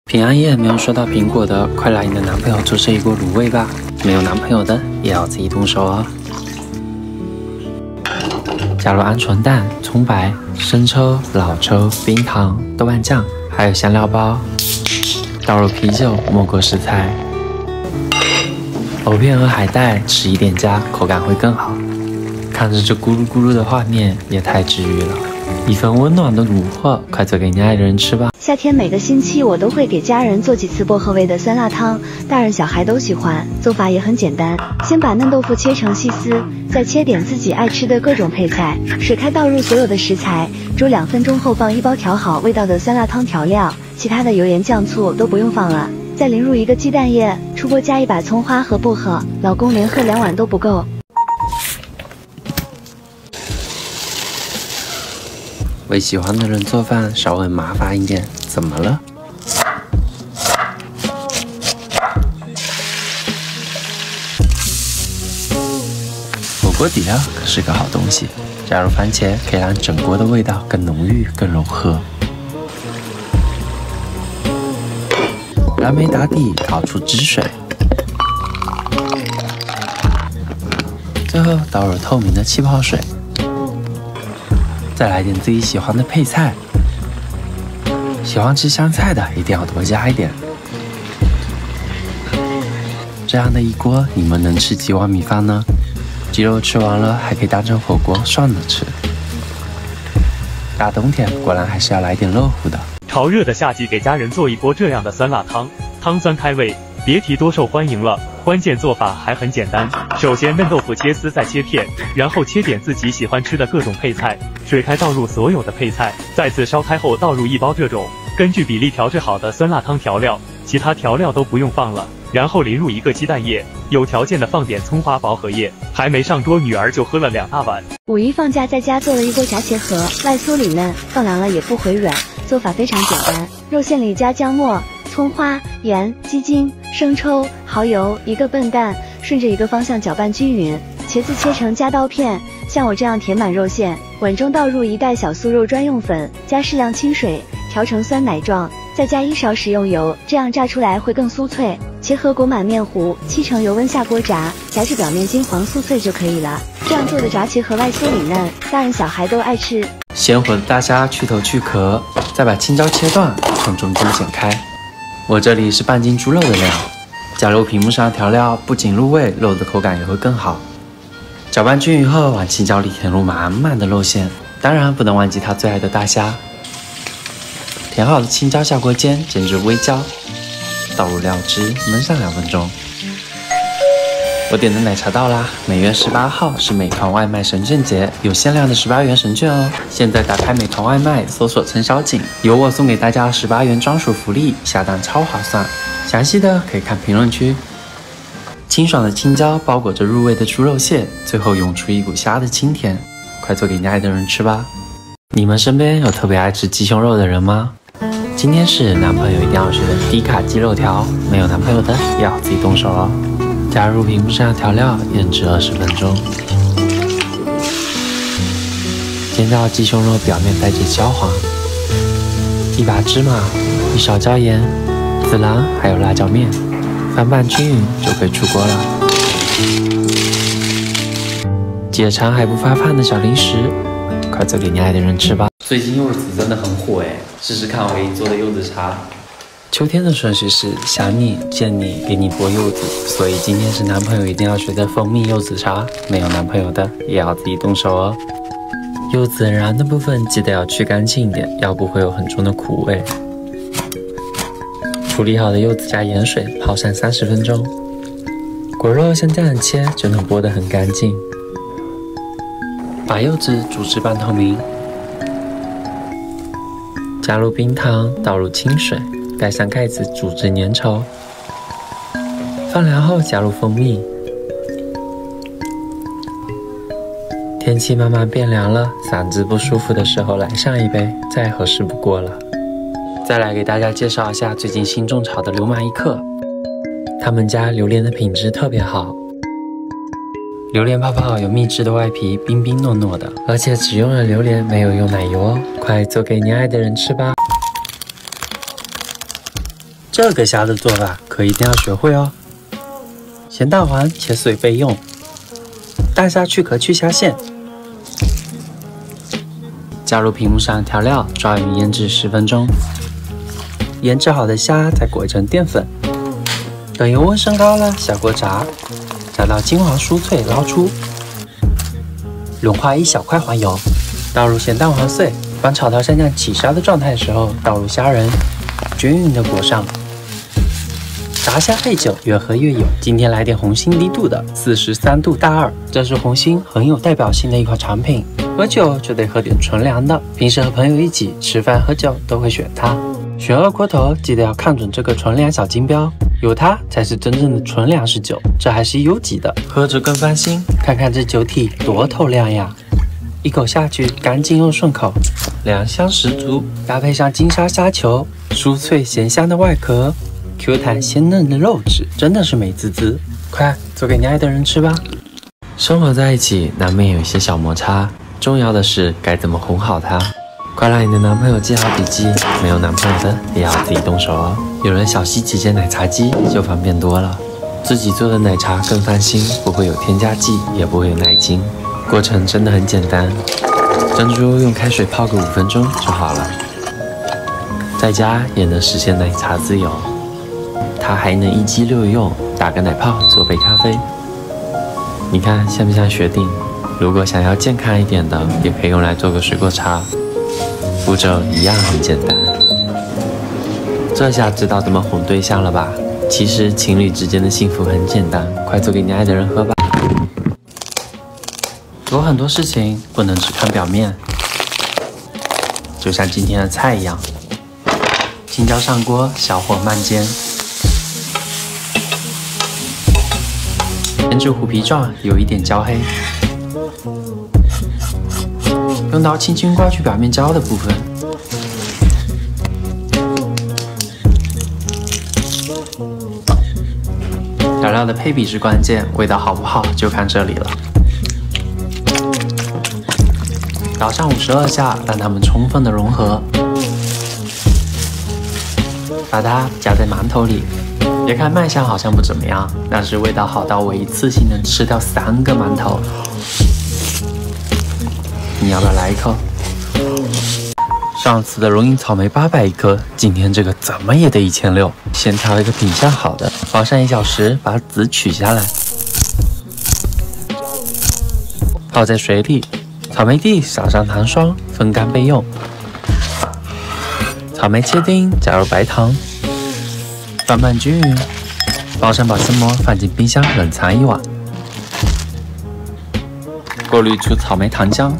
平安夜没有收到苹果的，快来你的男朋友做这一锅卤味吧！没有男朋友的也要自己动手哦。加入鹌鹑蛋、葱白、生抽、老抽、冰糖、豆瓣酱，还有香料包。倒入啤酒，没过食材。藕片和海带吃一点加，口感会更好。看着这咕噜咕噜的画面，也太治愈了。一份温暖的卤货，快做给你爱的人吃吧！ 夏天每个星期我都会给家人做几次薄荷味的酸辣汤，大人小孩都喜欢，做法也很简单。先把嫩豆腐切成细丝，再切点自己爱吃的各种配菜，水开倒入所有的食材，煮2分钟后放1包调好味道的酸辣汤调料，其他的油盐酱醋都不用放了。再淋入1个鸡蛋液，出锅加1把葱花和薄荷，老公连喝2碗都不够。 为喜欢的人做饭稍微麻烦一点，怎么了？火锅底料可是个好东西，加入番茄可以让整锅的味道更浓郁、更柔和。燃煤打底，倒出汁水，最后倒入透明的气泡水。再来点自己喜欢的配菜，喜欢吃香菜的一定要多加一点。这样的一锅，你们能吃几碗米饭呢？鸡肉吃完了，还可以当成火锅涮着吃。大冬天果然还是要来点热乎的。 潮热的夏季，给家人做一锅这样的酸辣汤，汤酸开胃，别提多受欢迎了。关键做法还很简单，首先嫩豆腐切丝再切片，然后切点自己喜欢吃的各种配菜，水开倒入所有的配菜，再次烧开后倒入1包这种根据比例调制好的酸辣汤调料，其他调料都不用放了，然后淋入1个鸡蛋液，有条件的放点葱花薄荷叶。还没上桌，女儿就喝了2大碗。 五一放假在家做了一锅炸茄盒，外酥里嫩，放凉了也不回软，做法非常简单，肉馅里加姜末、葱花、盐、鸡精、生抽、蚝油，1个笨蛋，顺着1个方向搅拌均匀。茄子切成夹刀片，像我这样填满肉馅，碗中倒入1袋小酥肉专用粉，加适量清水调成酸奶状，再加1勺食用油，这样炸出来会更酥脆。茄盒裹满面糊，7成油温下锅炸，炸至表面金黄酥脆就可以了。这样做的炸茄盒外酥里嫩，大人小孩都爱吃。 鲜活的大虾去头去壳，再把青椒切断，从中间剪开。我这里是半斤猪肉的量，加入屏幕上的调料，不仅入味，肉的口感也会更好。搅拌均匀后，往青椒里填入满满的肉馅，当然不能忘记他最爱的大虾。填好的青椒下锅煎，煎至微焦，倒入料汁，焖上2分钟。我点的奶茶到啦！每月18号是美团外卖神券节，有限量的18元神券哦。现在打开美团外卖，搜索陈小锦，有我送给大家18元专属福利，下单超划算。详细的可以看评论区。清爽的青椒包裹着入味的猪肉馅，最后涌出一股虾的清甜，快做给你爱的人吃吧！你们身边有特别爱吃鸡胸肉的人吗？今天是男朋友一定要学的低卡鸡肉条，没有男朋友的也要自己动手哦。加入屏幕上的调料，腌制20分钟，煎到鸡胸肉表面带着焦黄。1把芝麻，1勺椒盐、孜然还有辣椒面，翻拌均匀就可以出锅了。解馋还不发胖的小零食，快做给你爱的人吃吧！最近柚子真的很火哎，试试看我给你做的柚子茶。秋天的顺序是想你、见你、给你剥柚子，所以今天是男朋友一定要学的蜂蜜柚子茶，没有男朋友的也要自己动手哦。柚子瓤的部分记得要去干净一点，要不会有很重的苦味。处理好的柚子加盐水泡上30分钟，果肉像这样切就能剥得很干净。把柚子煮至半透明，加入冰糖，倒入清水，盖上盖子煮至粘稠。放凉后加入蜂蜜。天气慢慢变凉了，嗓子不舒服的时候来上一杯，再合适不过了。再来给大家介绍一下最近新种草的流氓一刻，他们家榴莲的品质特别好。榴莲泡泡有秘制的外皮，冰冰糯糯的，而且只用了榴莲，没有用奶油哦。快做给你爱的人吃吧！ 这个虾的做法可一定要学会哦。咸蛋黄切碎备用，大虾去壳去虾线，加入屏幕上调料，抓匀腌制10分钟。腌制好的虾再裹一层淀粉，等油温升高了，下锅炸，炸到金黄酥脆，捞出。融化1小块黄油，倒入咸蛋黄碎，当炒到香酱起沙的状态的时候，倒入虾仁，均匀的裹上。炸虾配酒，越喝越有。今天来点红心低度的43度大2，这是红心很有代表性的一款产品。喝酒就得喝点纯粮的，平时和朋友一起吃饭喝酒都会选它。选二锅头记得要看准这个纯粮小金标，有它才是真正的纯粮食酒，这还是优级的，喝着更放心。看看这酒体多透亮呀！一口下去，干净又顺口，粮香十足，搭配上金沙虾球，酥脆咸香的外壳，Q 弹鲜嫩的肉质，真的是美滋滋。快做给你爱的人吃吧！生活在一起，难免有一些小摩擦，重要的是该怎么哄好他。快让你的男朋友记好笔记，没有男朋友的也要自己动手哦。有了小西姐姐奶茶机，就方便多了。自己做的奶茶更放心，不会有添加剂，也不会有奶精。过程真的很简单，珍珠用开水泡个5分钟就好了。在家也能实现奶茶自由。它还能1机6用，打个奶泡做杯咖啡。你看像不像学弟？如果想要健康一点的，也可以用来做个水果茶。步骤一样很简单。这下知道怎么哄对象了吧？其实情侣之间的幸福很简单，快做给你爱的人喝吧。有很多事情不能只看表面，就像今天的菜一样，青椒上锅，小火慢煎，腌至虎皮状，有一点焦黑。用刀轻轻刮去表面焦的部分。调料的配比是关键，味道好不好就看这里了。倒上52下，让它们充分的融合。把它夹在馒头里，别看卖相好像不怎么样，但是味道好到我一次性能吃掉3个馒头。你要不要来一口？上次的龙吟草莓800一颗，今天这个怎么也得1600。先挑一个品相好的，放上1小时，把籽取下来，泡在水里。草莓蒂撒上糖霜，风干备用。草莓切丁，加入白糖，拌拌均匀，包上保鲜膜，放进冰箱冷藏1晚。过滤出草莓糖浆。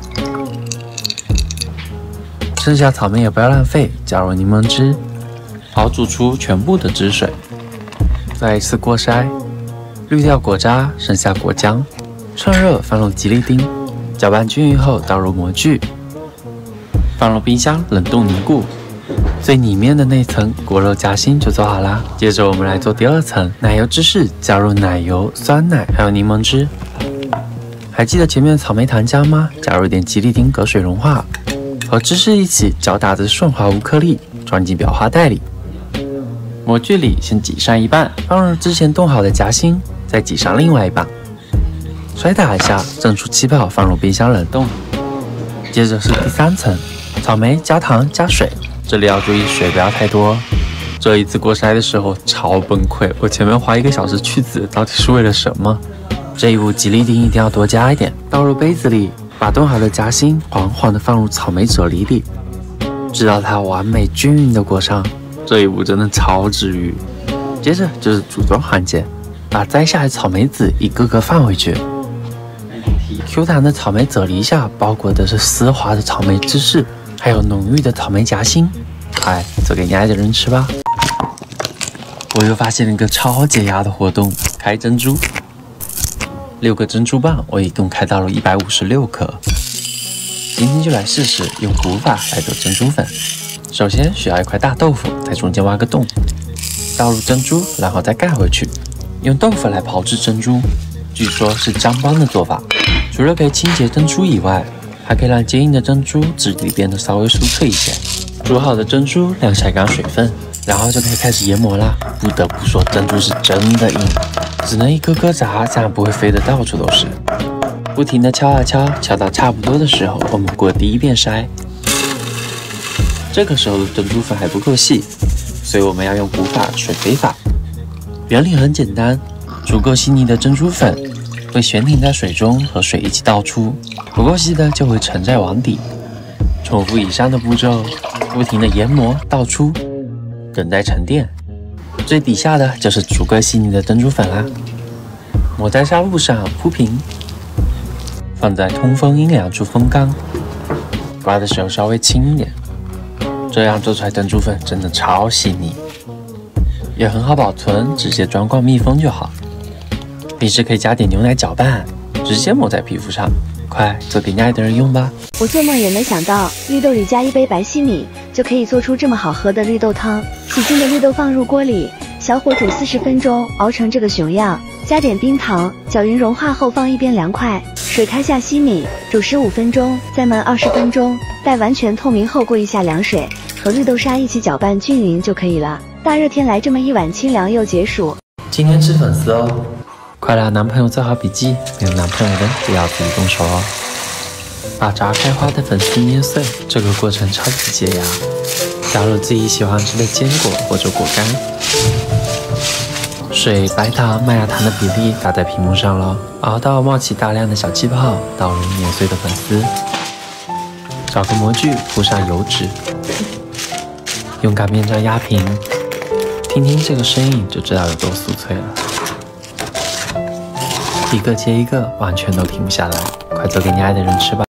剩下草莓也不要浪费，加入柠檬汁，熬煮出全部的汁水。再一次过筛，滤掉果渣，剩下果浆。趁热放入吉利丁，搅拌均匀后倒入模具，放入冰箱冷冻凝固。最里面的那层果肉夹心就做好啦。接着我们来做第2层，奶油芝士，加入奶油、酸奶还有柠檬汁。还记得前面的草莓糖浆吗？加入一点吉利丁隔水融化。和芝士一起搅打至顺滑无颗粒，装进裱花袋里。模具里先挤上一半，放入之前冻好的夹心，再挤上另外一半，摔打一下，蒸出气泡，放入冰箱冷冻。接着是第3层，草莓加糖加水，这里要注意水不要太多。这一次过筛的时候超崩溃，我前面花1个小时去籽，到底是为了什么？这一步吉利丁一定要多加一点，倒入杯子里。把冻好的夹心缓缓地放入草莓啫喱里，直到它完美均匀地裹上。这一步真的超治愈。接着就是组装环节，把摘下来的草莓籽一个个放回去。Q 弹的草莓啫喱下包裹的是丝滑的草莓芝士，还有浓郁的草莓夹心。快做给你爱的人吃吧！我又发现了一个超解压的活动，开珍珠。6个珍珠棒，我一共开到了156颗。今天就来试试用古法来做珍珠粉。首先需要一块大豆腐，在中间挖个洞，倒入珍珠，然后再盖回去。用豆腐来炮制珍珠，据说是浆帮的做法。除了可以清洁珍珠以外，还可以让坚硬的珍珠质地变得稍微酥脆一些。 煮好的珍珠晾晒干水分，然后就可以开始研磨啦。不得不说，珍珠是真的硬，只能一颗颗砸，这样不会飞得到处都是。不停地敲啊敲，敲到差不多的时候，我们过第一遍筛。这个时候的珍珠粉还不够细，所以我们要用古法水飞法。原理很简单，足够细腻的珍珠粉会悬停在水中，和水一起倒出；不够细的就会沉在网底。重复以上的步骤，不停地研磨倒出，等待沉淀。最底下的就是足够细腻的珍珠粉啦，抹在纱布上铺平，放在通风阴凉处风干，刮的时候稍微轻一点。这样做出来珍珠粉真的超细腻，也很好保存，直接装罐密封就好。平时可以加点牛奶搅拌，直接抹在皮肤上，快做给你爱的人用吧。 我做梦也没想到，绿豆里加1杯白稀米就可以做出这么好喝的绿豆汤。洗净的绿豆放入锅里，小火煮40分钟，熬成这个熊样。加点冰糖，搅匀融化后放一边凉快。水开下稀米，煮15分钟，再焖20分钟，待完全透明后过一下凉水，和绿豆沙一起搅拌均匀就可以了。大热天来这么一碗，清凉又解暑。 今天吃粉丝哦，快来男朋友做好笔记，没有男朋友的不要自己动手哦。把炸开花的粉丝捏碎，这个过程超级解压。加入自己喜欢吃的坚果或者果干。水、白糖、麦芽糖的比例打在屏幕上咯，熬到冒起大量的小气泡，倒入碾碎的粉丝，找个模具铺上油纸，用擀面杖压平，听听这个声音就知道有多酥脆了。一个接一个，完全都停不下来，快做给你爱的人吃吧。